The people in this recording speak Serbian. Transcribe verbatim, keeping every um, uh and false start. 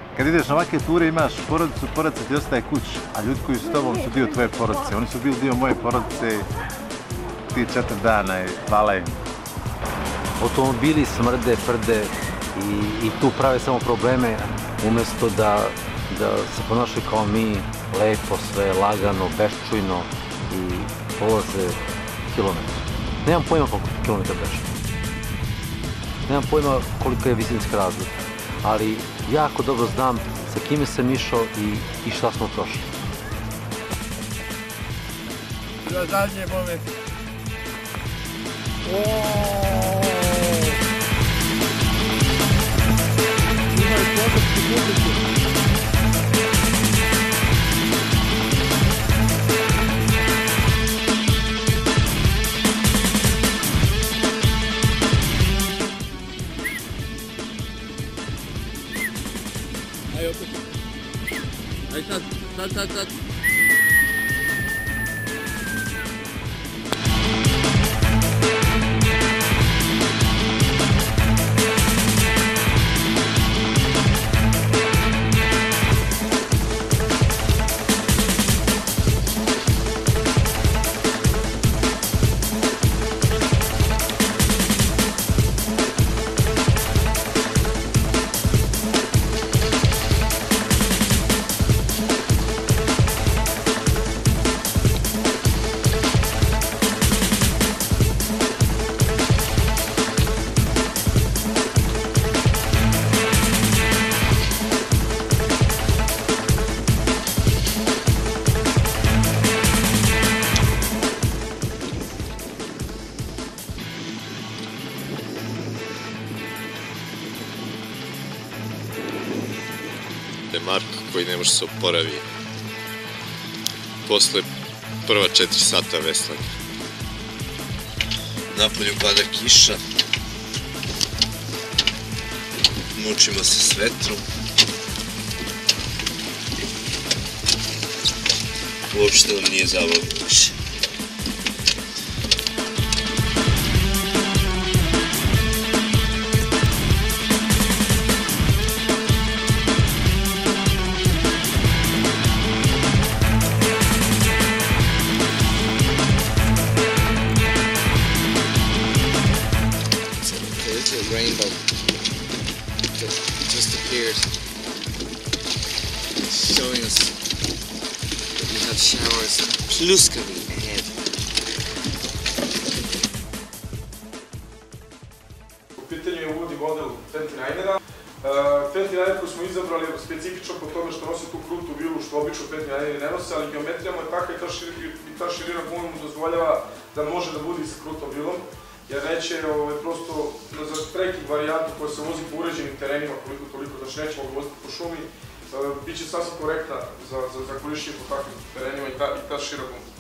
Kad ideš na ovakve ture imaš porodicu, porodica ti ostaje kući, a ljudi koji su s tobom su dio tvoje porodice. Oni su bili dio moje porodice ti četiri dana i hvala im. Automobili smrde, prde i, i tu prave samo probleme umjesto da, da se ponašaju kao mi, lepo, sve, lagano, beščujno i polaze kilometra. Nemam pojma koliko kilometra beže. Nemam pojma koliko je visinska razlika, ali jako dobro znam sa kime sam išao i, i šta smo prošli. Za zadnje moment. Ajde opet. Ajde sad, sad, sad, sad. Marko koji ne može se oporavi posle prva četiri sata veslanja. Napolju pada kiša, mučimo se s vetrom, uopšte nam nije zabavno više. Rainbow just, just appeared, showing us that we have showers pluskavy ahead. U pitanju je uvodni model Fenty-Ninera. Fenty-Niner koji smo izabrali je specifično po tome što nosi tu krutu vilu, što obično Fenty-Nineri ne nose, ali geometrija mu je takva i ta širina guma mu dozvoljava da može da bude i sa krutom vilom. Jer neće prosto za trekking varijantu koja se vozi po uređenim terenima koliko toliko, znači nećemo ga voziti po šumi, bit će sasvim korektna za korišćenje po takvim terenima i ta šira guma.